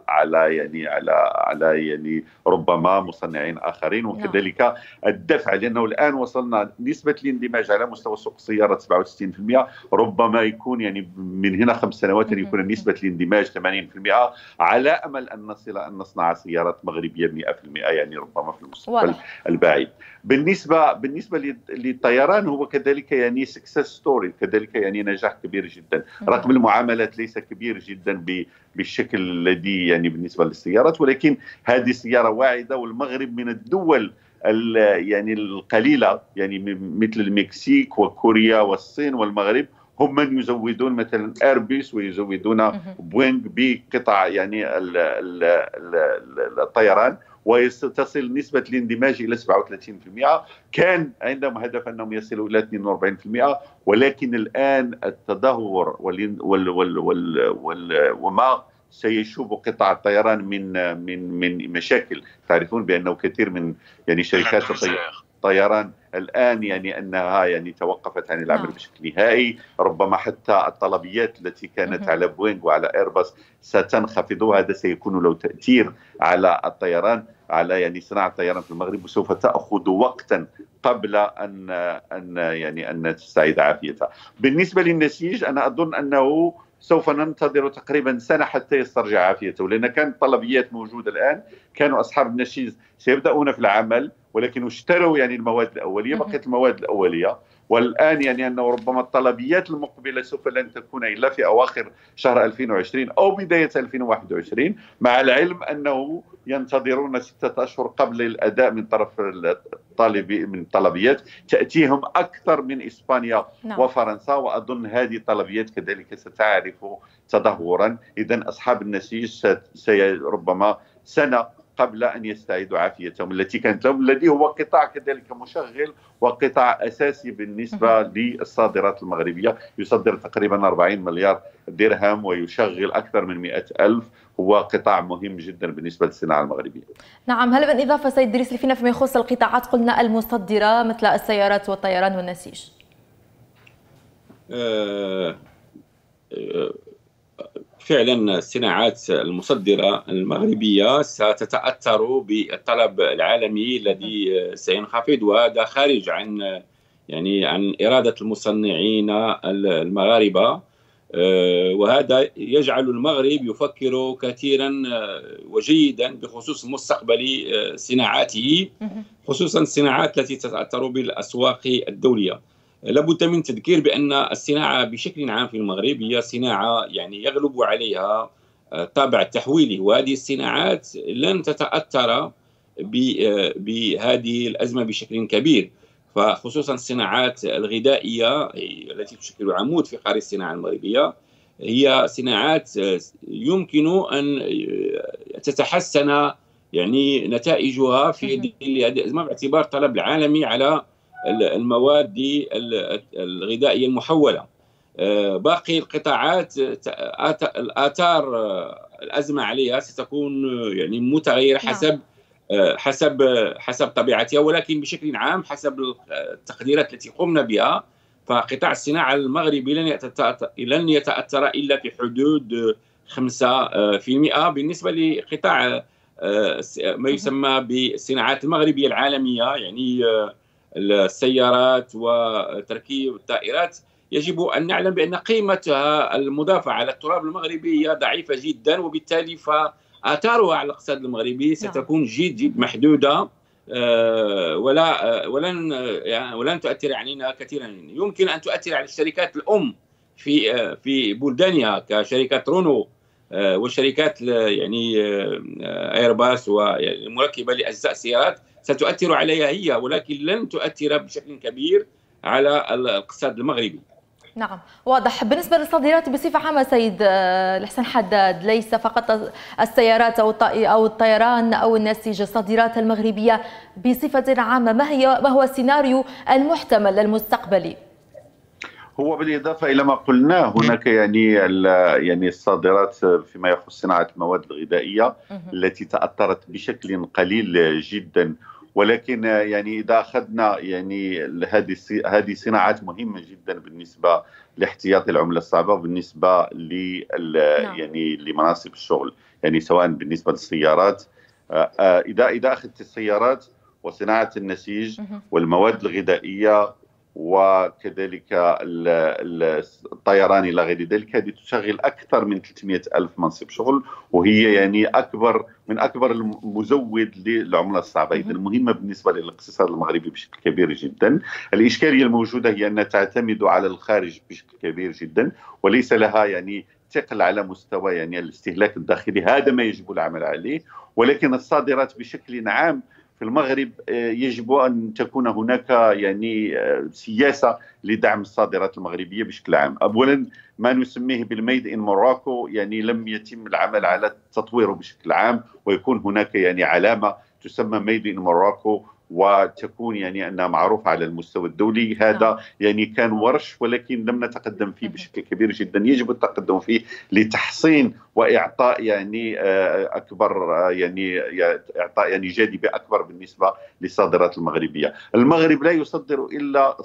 على يعني ربما مصنعين اخرين، وكذلك الدفع، لانه الان وصلنا نسبه الاندماج على مستوى سوق السيارات 67%، ربما يكون يعني من هنا 5 سنوات يكون نسبه الاندماج 80%، على امل ان نصل ان نصنع سيارات مغربيه 100%، يعني ربما في المستقبل البعيد. بالنسبه للطيران هو كذلك يعني سكسس ستوري، كذلك يعني نجاح كبير جدا. رقم المعاملات ليس كبير جدا بالشكل الذي يعني بالنسبه للسيارات، ولكن هذه سياره واعده، والمغرب من الدول يعني القليله يعني مثل المكسيك وكوريا والصين والمغرب هم من يزودون مثلا ايربيس ويزودون بوينغ بقطع يعني الطيران. وتصل نسبة الاندماج إلى 37%. كان عندهم هدف أنهم يصلوا إلى 42%، ولكن الآن التدهور وما سيشوب قطاع الطيران من مشاكل. تعرفون بأنه كثير من شركات الطيران الآن أنها توقفت عن العمل بشكل نهائي. ربما حتى الطلبيات التي كانت على بوينغ وعلى ايرباص ستنخفض، وهذا سيكون له تأثير على الطيران، على صناعة الطيران في المغرب، وسوف تأخذ وقتا قبل أن تستعيد عافيتها. بالنسبة للنسيج أنا أظن أنه سوف ننتظر تقريبا سنة حتى يسترجع عافيته، لأن كانت طلبيات موجودة الآن. كانوا أصحاب النسيج سيبدأون في العمل، ولكن اشتروا المواد الأولية، بقيت المواد الأولية. والآن أنه ربما الطلبيات المقبلة سوف لن تكون إلا في أواخر شهر 2020 أو بداية 2021، مع العلم أنه ينتظرون 6 أشهر قبل الأداء من طرف الطلبيات تأتيهم أكثر من إسبانيا وفرنسا. وأظن هذه الطلبيات كذلك ستعرف تدهورا. إذن أصحاب النسيج ربما سنة قبل أن يستعيدوا عافيتهم التي كانت لهم، الذي هو قطاع كذلك مشغل وقطاع أساسي بالنسبة للصادرات المغربية. يصدر تقريبا 40 مليار درهم ويشغل أكثر من 100,000. هو قطاع مهم جدا بالنسبة للصناعة المغربية. نعم. هل بالإضافة سيد دريس فيما يخص القطاعات قلنا المصدرة مثل السيارات والطيران والنسيج؟ فعلا الصناعات المصدرة المغربية ستتأثر بالطلب العالمي الذي سينخفض، وهذا خارج عن عن إرادة المصنعين المغاربة. وهذا يجعل المغرب يفكر كثيرا وجيدا بخصوص مستقبل صناعاته، خصوصا الصناعات التي تتأثر بالأسواق الدولية. لابد من تذكير بأن الصناعة بشكل عام في المغرب هي صناعة يغلب عليها الطابع التحويلي، وهذه الصناعات لن تتأثر بهذه الأزمة بشكل كبير. فخصوصا الصناعات الغذائية التي تشكل عمود فقري الصناعة المغربية هي صناعات يمكن أن تتحسن نتائجها في هذه الأزمة باعتبار الطلب العالمي على المواد الغذائية المحولة. باقي القطاعات الآثار الأزمة عليها ستكون متغيرة حسب طبيعتها، ولكن بشكل عام حسب التقديرات التي قمنا بها فقطاع الصناعة المغربي لن يتأثر إلا في حدود 5%. بالنسبة لقطاع ما يسمى بالصناعات المغربية العالمية السيارات وتركيب الطائرات، يجب أن نعلم بأن قيمتها المضافة على التراب المغربي هي ضعيفة جدا، وبالتالي فآثارها على الاقتصاد المغربي ستكون جد محدودة، ولن تؤثر علينا كثيرا. يمكن أن تؤثر على الشركات الأم في بلدانها كشركة رونو والشركات ايرباص والمركبة لأجزاء السيارات، ستؤثر عليها هي، ولكن لن تؤثر بشكل كبير على الاقتصاد المغربي. نعم، واضح. بالنسبة للصادرات بصفة عامة سيد الحسن حداد، ليس فقط السيارات أو الطيران أو النسيج، الصادرات المغربية بصفة عامة ما هو السيناريو المحتمل المستقبلي؟ هو بالإضافة إلى ما قلناه هناك الصادرات فيما يخص صناعة المواد الغذائية التي تأثرت بشكل قليل جدا، ولكن إذا أخذنا هذه صناعات مهمة جدا بالنسبة لاحتياطي العملة الصعبة وبالنسبة لمناصب الشغل، سواء بالنسبة للسيارات. إذا أخذت السيارات وصناعة النسيج والمواد الغذائية وكذلك الطيران إلى غير ذلك، هذه تشغل أكثر من 300,000 منصب شغل، وهي من أكبر المزود للعملة الصعبة. إذا مهمة بالنسبة للاقتصاد المغربي بشكل كبير جدا. الإشكالية الموجودة هي أنها تعتمد على الخارج بشكل كبير جدا، وليس لها ثقل على مستوى الاستهلاك الداخلي. هذا ما يجب العمل عليه. ولكن الصادرات بشكل عام في المغرب يجب أن تكون هناك يعني سياسة لدعم الصادرات المغربية بشكل عام. أولا ما نسميه بالميد إن موراكو، يعني لم يتم العمل على تطويره بشكل عام، ويكون هناك يعني علامة تسمى ميد إن موراكو وتكون يعني أنها معروفة على المستوى الدولي. هذا يعني كان ورش ولكن لم نتقدم فيه بشكل كبير جدا، يجب التقدم فيه لتحصين وإعطاء يعني أكبر يعني إعطاء يعني جاذبية أكبر بالنسبة للصادرات المغربية. المغرب لا يصدر إلا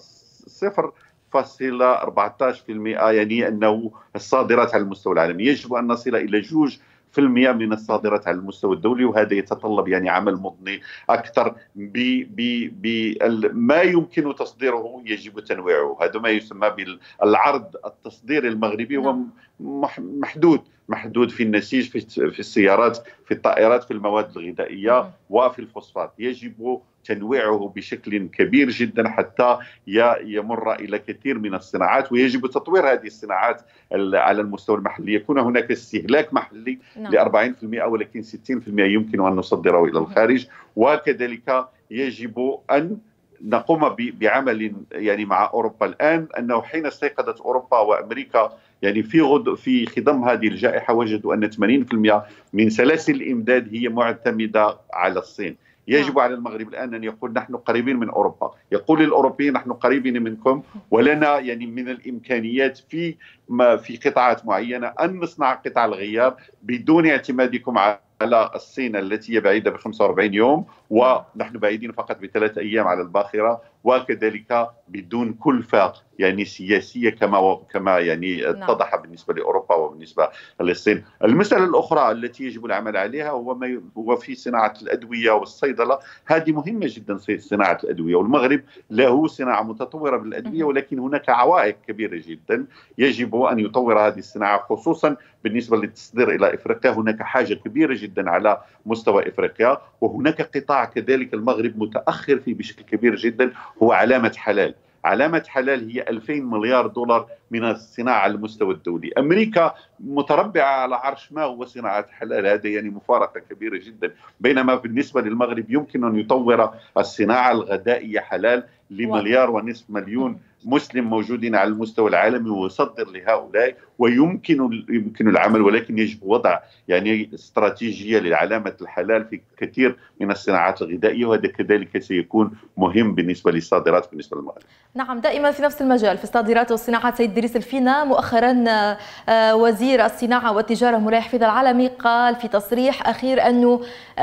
0.14%، يعني أنه الصادرات على المستوى العالمي. يجب أن نصل إلى 2% من الصادرات على المستوى الدولي، وهذا يتطلب يعني عمل مضني أكثر. بما يمكن تصديره يجب تنويعه. هذا ما يسمى بالعرض التصدير المغربي هو محدود في النسيج، في السيارات، في الطائرات، في المواد الغذائية وفي الفوسفات. يجب تنويعه بشكل كبير جدا حتى يمر إلى كثير من الصناعات، ويجب تطوير هذه الصناعات على المستوى المحلي. يكون هناك استهلاك محلي ل 40%، ولكن 60% يمكن أن نصدره إلى الخارج. وكذلك يجب أن نقوم بعمل يعني مع أوروبا الآن، أنه حين استيقظت أوروبا وأمريكا يعني في خضم هذه الجائحة وجدوا أن 80% من سلاسل الإمداد هي معتمدة على الصين. يجب على المغرب الآن أن يقول نحن قريبين من أوروبا، يقول للأوروبيين نحن قريبين منكم، ولنا يعني من الإمكانيات في قطاعات معينة أن نصنع قطع الغيار بدون اعتمادكم على الصين التي هي بعيدة ب 45 يوم، ونحن بعيدين فقط ب3 أيام على الباخرة، وكذلك بدون كلفة يعني سياسية كما يعني اتضح بالنسبة لأوروبا وبالنسبة للصين. المسألة الأخرى التي يجب العمل عليها هو في صناعة الأدوية والصيدلة. هذه مهمة جدا صناعة الأدوية، والمغرب له صناعة متطورة بالأدوية، ولكن هناك عوائق كبيرة جدا. يجب أن يطور هذه الصناعة خصوصا بالنسبة للتصدير إلى إفريقيا. هناك حاجة كبيرة جدا على مستوى إفريقيا، وهناك قطاع كذلك المغرب متأخر فيه بشكل كبير جدا، هو علامة حلال. علامة حلال هي 2000 مليار دولار من الصناعة على المستوى الدولي. أمريكا متربعة على عرش ما هو صناعة حلال، هذا يعني مفارقة كبيرة جدا. بينما بالنسبة للمغرب يمكن أن يطور الصناعة الغذائية حلال لمليار ونصف مليون مسلم موجودين على المستوى العالمي، ويصدر لهؤلاء، ويمكن العمل، ولكن يجب وضع يعني استراتيجية لعلامة الحلال في كثير من الصناعات الغذائية، وهذا كذلك سيكون مهم بالنسبة للصادرات بالنسبة للمغرب. نعم، دائما في نفس المجال في الصادرات والصناعات. سيد دريس الفينا مؤخرا وزير الصناعة والتجارة مولاي حفيظ العلمي قال في تصريح أخير أنه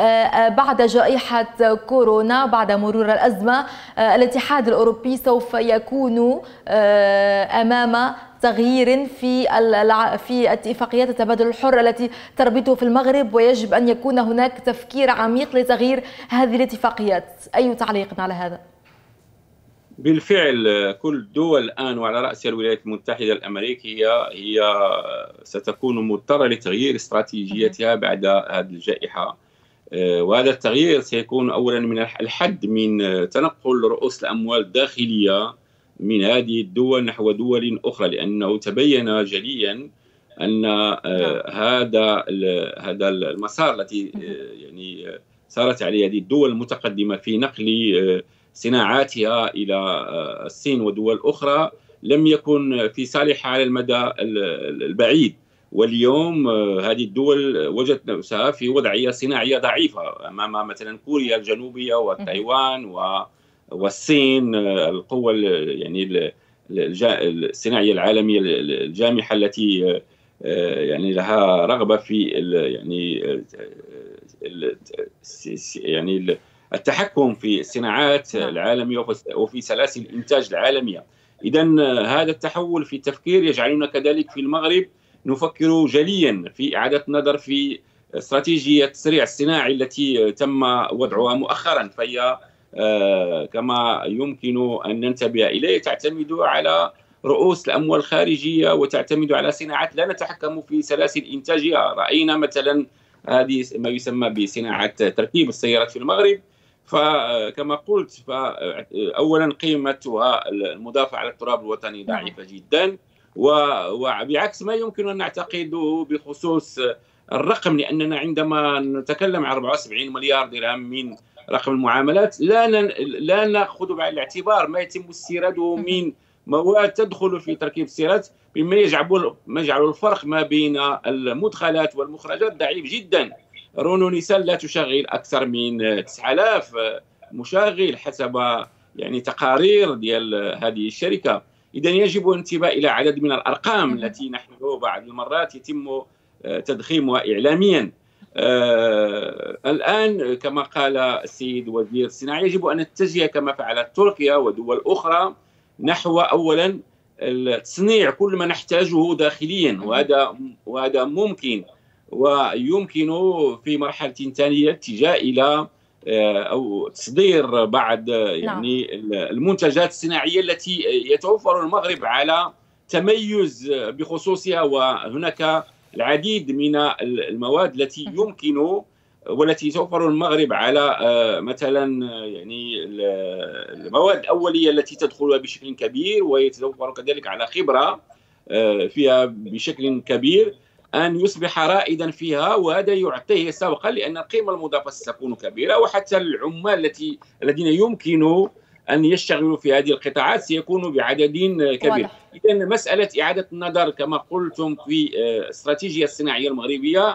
بعد جائحة كورونا، بعد مرور الأزمة، الاتحاد الأوروبي سوف يكون أمام تغيير في اتفاقيات التبادل الحر التي تربطه في المغرب، ويجب أن يكون هناك تفكير عميق لتغيير هذه الاتفاقيات. أي تعليق على هذا؟ بالفعل كل الدول الآن وعلى رأسها الولايات المتحدة الأمريكية هي ستكون مضطرة لتغيير استراتيجيتها بعد هذه الجائحة، وهذا التغيير سيكون أولا من الحد من تنقل رؤوس الأموال الداخلية من هذه الدول نحو دول أخرى، لأنه تبين جليا أن هذا المسار التي يعني سارت عليه هذه الدول المتقدمة في نقل صناعاتها إلى الصين ودول أخرى لم يكن في صالحها على المدى البعيد. واليوم هذه الدول وجدت نفسها في وضعية صناعية ضعيفة أمام مثلا كوريا الجنوبية وتايوان والصين، القوة يعني الصناعية العالمية الجامحة التي يعني لها رغبة في يعني التحكم في الصناعات العالمية وفي سلاسل الإنتاج العالمية. إذن هذا التحول في التفكير يجعلنا كذلك في المغرب نفكر جليا في إعادة النظر في استراتيجية التسريع الصناعي التي تم وضعها مؤخرا، فهي كما يمكن أن ننتبه إليه تعتمد على رؤوس الأموال الخارجية وتعتمد على صناعات لا نتحكم في سلاسل إنتاجها. رأينا مثلا هذه ما يسمى بصناعة تركيب السيارات في المغرب، فكما قلت فأولا قيمتها المضافة على التراب الوطني ضعيفة جدا، وبعكس ما يمكن أن نعتقده بخصوص الرقم، لأننا عندما نتكلم عن 74 مليار درهم من رقم المعاملات لا نأخذ بعين الاعتبار ما يتم استيراده من مواد تدخل في تركيب السيارات، مما يجعل الفرق ما بين المدخلات والمخرجات ضعيف جدا. رونو نيسان لا تشغل أكثر من 9000 مشغل حسب يعني تقارير ديال هذه الشركة. إذن يجب الانتباه إلى عدد من الأرقام التي نحن بعض المرات يتم تضخيمها إعلاميا. الآن كما قال السيد وزير الصناعة يجب أن نتجه كما فعلت تركيا ودول أخرى نحو أولا تصنيع كل ما نحتاجه داخليا، وهذا ممكن، ويمكن في مرحلة ثانية اتجاه إلى أو تصدير بعض يعني المنتجات الصناعية التي يتوفر المغرب على تميز بخصوصها، وهناك العديد من المواد التي يمكن والتي توفر المغرب على مثلا يعني المواد الأولية التي تدخلها بشكل كبير، ويتوفر كذلك على خبرة فيها بشكل كبير، أن يصبح رائدا فيها، وهذا يعطيه سبقا لأن القيمة المضافة ستكون كبيرة، وحتى العمال الذين يمكن أن يشتغلوا في هذه القطاعات سيكونوا بعدد كبير. إذن مسألة إعادة النظر كما قلتم في استراتيجية الصناعية المغربية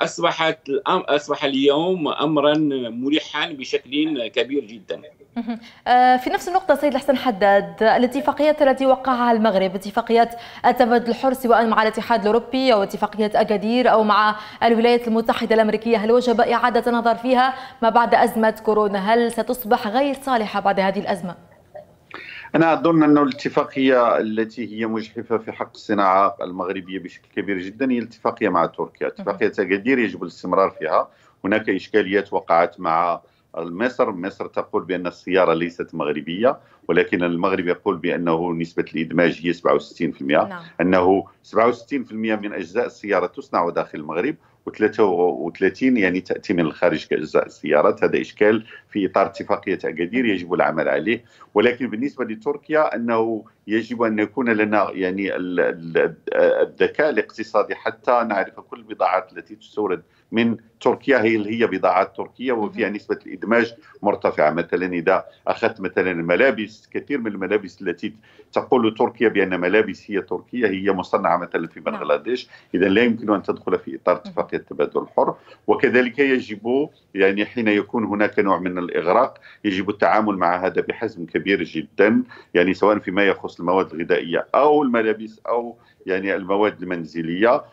أصبح اليوم أمرا ملحا بشكل كبير جدا. في نفس النقطة سيد الحسن حداد، الاتفاقيات التي وقعها المغرب، اتفاقيات التبادل الحر سواء مع الاتحاد الأوروبي أو اتفاقية أكادير أو مع الولايات المتحدة الأمريكية، هل وجب إعادة النظر فيها ما بعد أزمة كورونا؟ هل ستصبح غير صالحة بعد هذه الأزمة؟ أنا أظن أن الاتفاقية التي هي مجحفة في حق الصناعة المغربية بشكل كبير جدا هي الاتفاقية مع تركيا. اتفاقية أكادير يجب الاستمرار فيها. هناك إشكاليات وقعت مع مصر تقول بأن السيارة ليست مغربية، ولكن المغرب يقول بأنه نسبة الإدماج هي 67%. أنه 67% من أجزاء السيارة تصنع داخل المغرب، و33 يعني تأتي من الخارج كأجزاء السيارات. هذا إشكال في إطار اتفاقية أكادير يجب العمل عليه. ولكن بالنسبة لتركيا أنه يجب أن يكون لنا يعني الذكاء الاقتصادي حتى نعرف كل البضاعات التي تستورد من تركيا هي بضاعات تركية وفيها نسبة الإدماج مرتفعة. مثلا إذا أخذت مثلا الملابس، كثير من الملابس التي تقول تركيا بأن ملابس هي تركية هي مصنعة مثلا في بنغلاديش، إذا لا يمكن أن تدخل في إطار اتفاقية التبادل الحر. وكذلك يجب يعني حين يكون هناك نوع من الإغراق يجب التعامل مع هذا بحزم كبير جدا، يعني سواء فيما يخص المواد الغذائية أو الملابس أو يعني المواد المنزلية،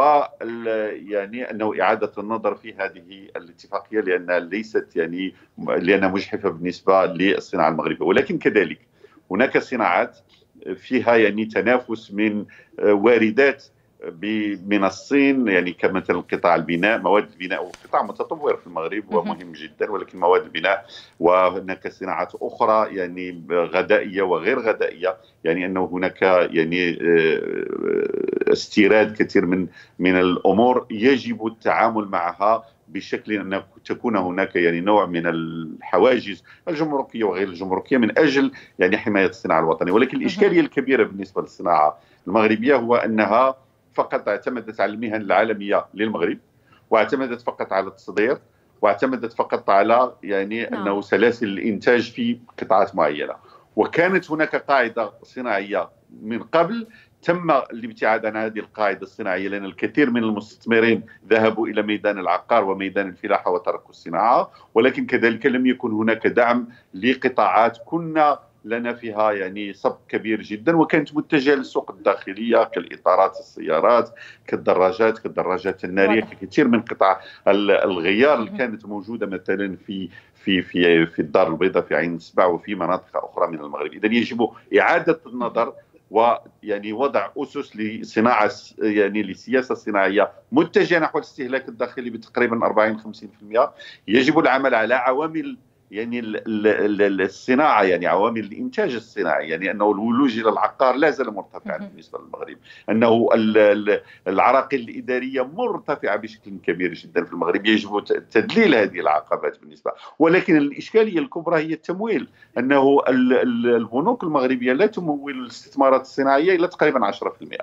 ويعني أنه إعادة النظر في هذه الاتفاقية لأنها ليست يعني لأنها مجحفة بالنسبة للصناعة المغربية. ولكن كذلك هناك صناعات فيها يعني تنافس من واردات من الصين، يعني كمثلا قطاع البناء، مواد البناء قطاع متطور في المغرب ومهم جدا، ولكن مواد البناء وهناك صناعات أخرى يعني غذائية وغير غذائية، يعني أنه هناك يعني استيراد كثير من الأمور يجب التعامل معها بشكل أن تكون هناك يعني نوع من الحواجز الجمركية وغير الجمركية من أجل يعني حماية الصناعة الوطنية. ولكن الإشكالية الكبيرة بالنسبة للصناعة المغربية هو أنها فقط اعتمدت على المهن العالمية للمغرب، واعتمدت فقط على التصدير، واعتمدت فقط على يعني أنه سلاسل الإنتاج في قطاعات معينة. وكانت هناك قاعدة صناعية من قبل تم الابتعاد عن هذه القاعدة الصناعية لأن الكثير من المستثمرين ذهبوا إلى ميدان العقار وميدان الفلاحة وتركوا الصناعة، ولكن كذلك لم يكن هناك دعم لقطاعات كنا لنا فيها يعني سبق كبير جدا وكانت متجهة للسوق الداخلية كالإطارات، السيارات، كالدراجات النارية، كثير من قطاع الغيار اللي كانت موجودة مثلا في الدار البيضاء في عين السبع وفي مناطق أخرى من المغرب. إذن يجب إعادة النظر ويعني وضع أسس لصناعة يعني لسياسة صناعية متجهة نحو الاستهلاك الداخلي بتقريبا 40-50%. يجب العمل على عوامل يعني الصناعة، يعني عوامل الإنتاج الصناعي، يعني أنه الولوج إلى العقار لا زال مرتفعا بالنسبة للمغرب، أنه العراقيل الإدارية مرتفعة بشكل كبير جدا في المغرب، يجب تدليل هذه العقبات بالنسبة. ولكن الإشكالية الكبرى هي التمويل، أنه البنوك المغربية لا تمول الاستثمارات الصناعية إلا تقريبا 10%،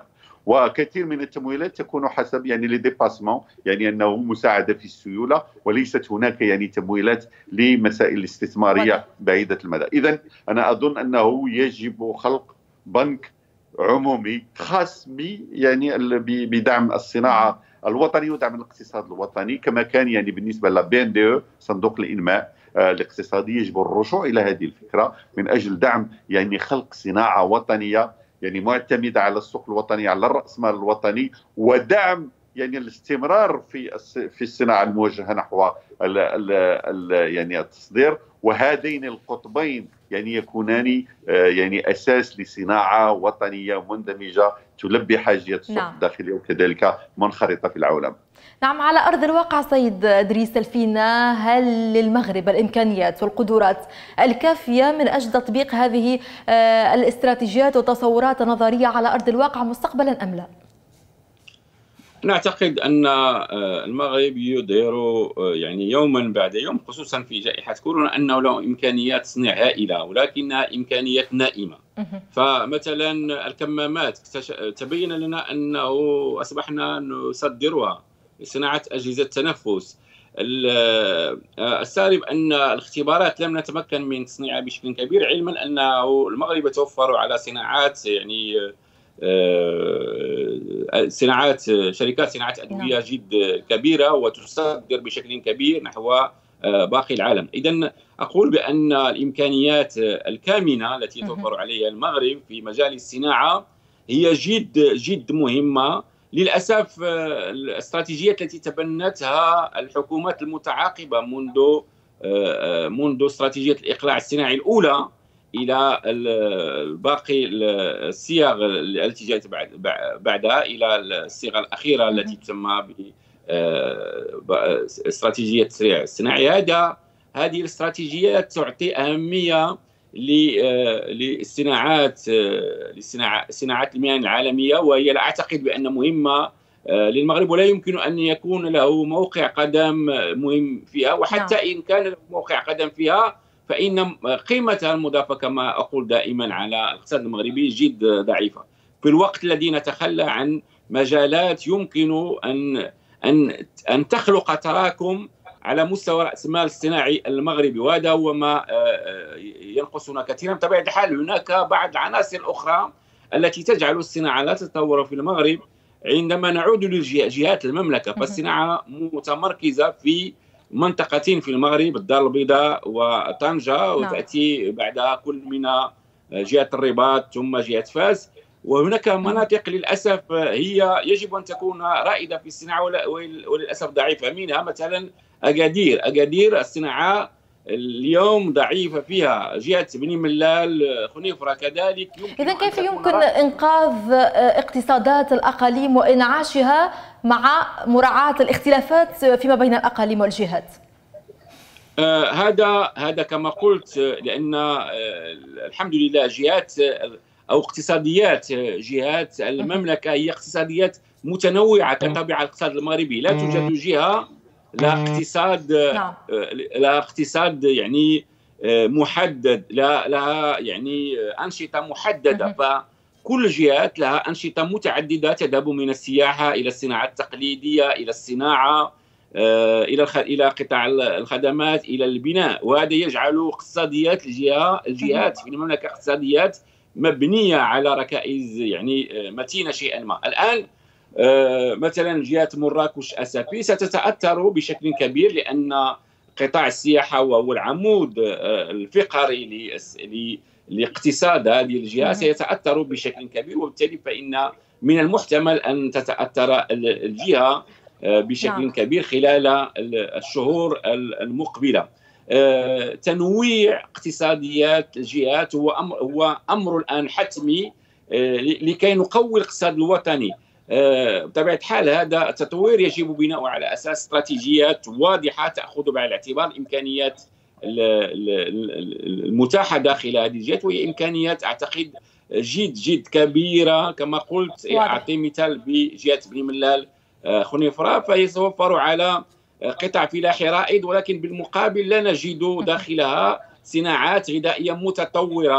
وكثير من التمويلات تكون حسب يعني لي ديباسمون، يعني انه مساعده في السيوله، وليست هناك يعني تمويلات لمسائل استثماريه بعيده المدى. اذا انا اظن انه يجب خلق بنك عمومي خاص يعني بدعم الصناعه الوطني ودعم الاقتصاد الوطني، كما كان يعني بالنسبه للبي ان دي صندوق الانماء الاقتصادي. يجب الرجوع الى هذه الفكره من اجل دعم يعني خلق صناعه وطنيه يعني معتمده على السوق الوطني، على الراسمال الوطني، ودعم يعني الاستمرار في الصناعه الموجهه نحو يعني التصدير. وهذين القطبين يعني يكونان يعني اساس لصناعه وطنيه مندمجه تلبي حاجيات السوق الداخليه وكذلك منخرطه في العالم. نعم، على أرض الواقع سيد إدريس الفينا، هل للمغرب الإمكانيات والقدرات الكافية من أجل تطبيق هذه الاستراتيجيات والتصورات النظرية على أرض الواقع مستقبلا أم لا؟ نعتقد أن المغرب يظهر يعني يوما بعد يوم، خصوصا في جائحة كورونا، أنه له إمكانيات تصنيع هائلة، ولكنها إمكانيات نائمة. فمثلا الكمامات تبين لنا أنه أصبحنا نصدرها، صناعة أجهزة التنفس. السالب أن الاختبارات لم نتمكن من تصنيعها بشكل كبير، علما أنه المغرب يتوفر على صناعات يعني شركات صناعة أدوية جد كبيرة وتصدر بشكل كبير نحو باقي العالم. إذن أقول بأن الإمكانيات الكامنة التي يتوفر عليها المغرب في مجال الصناعة هي جد مهمة. للأسف الاستراتيجيات التي تبنتها الحكومات المتعاقبة منذ استراتيجية الإقلاع الصناعي الأولى إلى باقي الصيغ التي جاءت بعدها، إلى الصيغة الأخيرة التي تسمى باستراتيجية التسريع الصناعي. هذه الاستراتيجيات تعطي أهمية للصناعات المهن العالمية، وهي لا أعتقد بأن مهمة للمغرب، ولا يمكن أن يكون له موقع قدم مهم فيها. وحتى إن كان له موقع قدم فيها فإن قيمتها المضافة كما أقول دائما على الاقتصاد المغربي جد ضعيفة، في الوقت الذي نتخلى عن مجالات يمكن أن تخلق تراكم على مستوى رأس المال الصناعي المغربي. وهذا هو ما ينقصنا كثيرا. بطبيعة الحال هناك بعض العناصر الأخرى التي تجعل الصناعة لا تتطور في المغرب. عندما نعود لجهات المملكة، فالصناعة متمركزة في منطقتين في المغرب، الدار البيضاء وطنجة، وتأتي بعدها كل من جهة الرباط ثم جهة فاس. وهناك مناطق للأسف هي يجب أن تكون رائدة في الصناعة وللأسف ضعيفة، منها مثلا أكادير الصناعة اليوم ضعيفة فيها، جهة بني ملال، خنيفرة كذلك. إذن كيف يمكن إنقاذ اقتصادات الأقاليم وإنعاشها مع مراعاة الاختلافات فيما بين الأقاليم والجهات؟ هذا كما قلت، لأن الحمد لله جهات أو اقتصاديات جهات المملكة هي اقتصاديات متنوعة كطبيعة الاقتصاد المغربي. لا توجد جهة لا اقتصاد يعني محدد، لها يعني أنشطة محددة. فكل جهات لها أنشطة متعددة تذهب من السياحة إلى الصناعة التقليدية إلى الصناعة إلى قطاع الخدمات إلى البناء. وهذا يجعل اقتصاديات الجهات في المملكة اقتصاديات مبنية على ركائز يعني متينة شيئا ما. الآن مثلا جهة مراكش أسابي ستتأثر بشكل كبير، لأن قطاع السياحة وهو العمود الفقري لاقتصاد هذه الجهة سيتأثر بشكل كبير، وبالتالي فإن من المحتمل أن تتأثر الجهة بشكل كبير خلال الشهور المقبلة. تنويع اقتصاديات الجهات هو أمر الآن حتمي لكي نقوي الاقتصاد الوطني. بطبيعة الحال هذا التطوير يجب بناؤه على أساس استراتيجيات واضحة تأخذ بعين الاعتبار الإمكانيات المتاحة داخل هذه الجهات، وهي إمكانيات أعتقد جد كبيرة. كما قلت أعطي مثال بجهة بني ملال خنيفرة، فيتوفر على قطع فلاحي رائد، ولكن بالمقابل لا نجد داخلها صناعات غذائية متطورة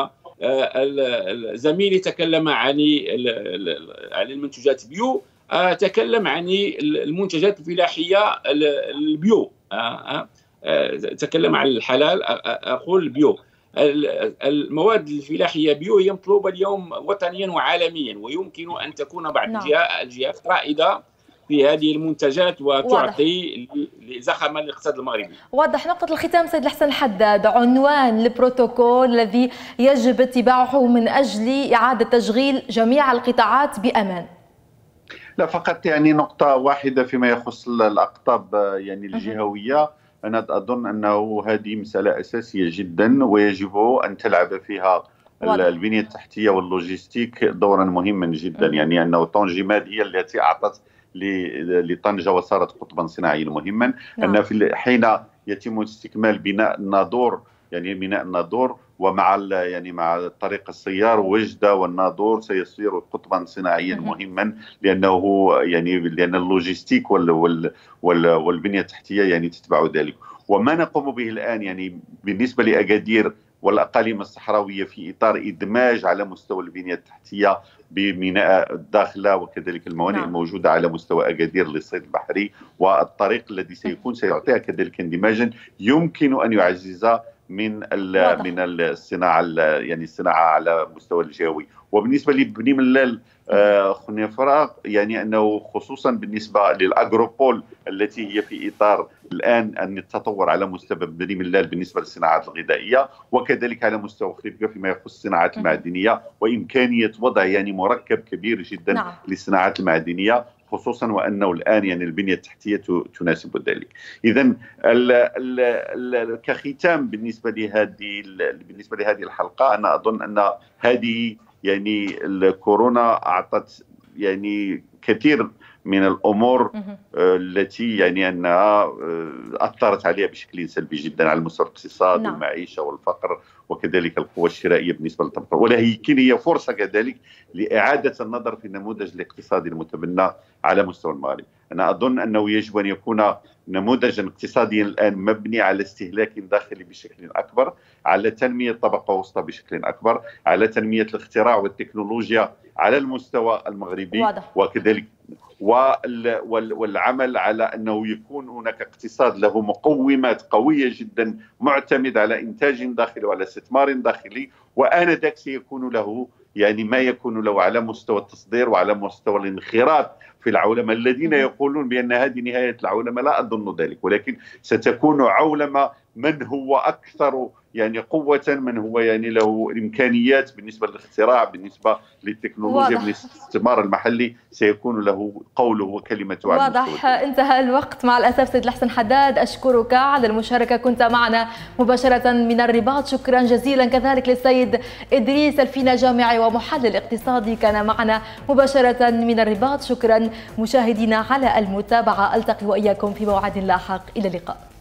زميلي تكلم عن المنتجات بيو، تكلم عن المنتجات الفلاحية البيو، تكلم عن الحلال، أقول البيو. المواد الفلاحية بيو هي مطلوبة اليوم وطنيا وعالميا، ويمكن أن تكون بعض الجهات رائدة في هذه المنتجات وتعطي زخما للاقتصاد المغربي. واضح. نقطة الختام سيد الحسن الحداد، عنوان البروتوكول الذي يجب اتباعه من أجل إعادة تشغيل جميع القطاعات بأمان. لا، فقط يعني نقطة واحدة فيما يخص الأقطاب يعني الجهوية. أنا أظن أنه هذه مسألة أساسية جدا ويجب أن تلعب فيها البنية التحتية واللوجستيك دورا مهما جدا. يعني أنه طنجماد هي التي أعطت لطنجة وصارت قطبا صناعيا مهما. أن في حين يتم استكمال بناء الناظور، يعني بناء الناظور ومع يعني مع طريق السيار وجدة والناظور سيصير قطبا صناعيا مهما، لأن اللوجستيك والبنية التحتية يعني تتبع ذلك. وما نقوم به الآن يعني بالنسبة لأكادير والأقاليم الصحراوية في إطار إدماج على مستوى البنية التحتية بميناء الداخلة وكذلك الموانئ الموجودة على مستوى أكادير للصيد البحري، والطريق الذي سيعطيها كذلك اندماجا يمكن أن يعزز من الصناعة، يعني الصناعة على مستوى الجوي. وبالنسبة لبني ملال خنيا فراغ، يعني أنه خصوصا بالنسبة للأغروبول التي هي في إطار الآن أن التطور على مستوى بني ملال بالنسبة للصناعات الغذائية، وكذلك على مستوى خريبكا فيما يخص الصناعات المعدنية، وإمكانية وضع يعني مركب كبير جدا للصناعات المعدنية، خصوصا وأنه الآن يعني البنية التحتية تناسب ذلك. إذن كختام بالنسبة لهذه الحلقة، أنا أظن أن هذه يعني الكورونا أعطت يعني كثير من الأمور التي يعني أنها أثرت عليها بشكل سلبي جدا على مستوى الاقتصاد والمعيشة والفقر وكذلك القوة الشرائية بالنسبة للطبقة، ولكن هي فرصة كذلك لإعادة النظر في النموذج الاقتصادي المتبنى على مستوى المغرب. أنا أظن أنه يجب أن يكون نموذجا اقتصاديا الآن مبني على استهلاك داخلي بشكل أكبر، على تنمية الطبقة الوسطى بشكل أكبر، على تنمية الاختراع والتكنولوجيا على المستوى المغربي، وكذلك والعمل على أنه يكون هناك اقتصاد له مقومات قوية جدا معتمد على إنتاج داخلي وعلى استثمار داخلي، وآنذاك سيكون له يعني ما يكون له على مستوى التصدير وعلى مستوى الانخراط في العولمة. الذين يقولون بأن هذه نهاية العولمة لا أظن ذلك، ولكن ستكون عولمة من هو أكثر يعني قوة، من هو يعني له إمكانيات بالنسبة للاختراع، بالنسبة للتكنولوجيا، بالاستثمار المحلي، سيكون له قوله وكلمته. واضح. انتهى الوقت مع الأسف سيد الحسن حداد، أشكرك على المشاركة، كنت معنا مباشرة من الرباط. شكرا جزيلا كذلك للسيد إدريس الفينا جامعي ومحلل اقتصادي كان معنا مباشرة من الرباط. شكرا مشاهدينا على المتابعة، ألتقي وإياكم في موعد لاحق، إلى اللقاء.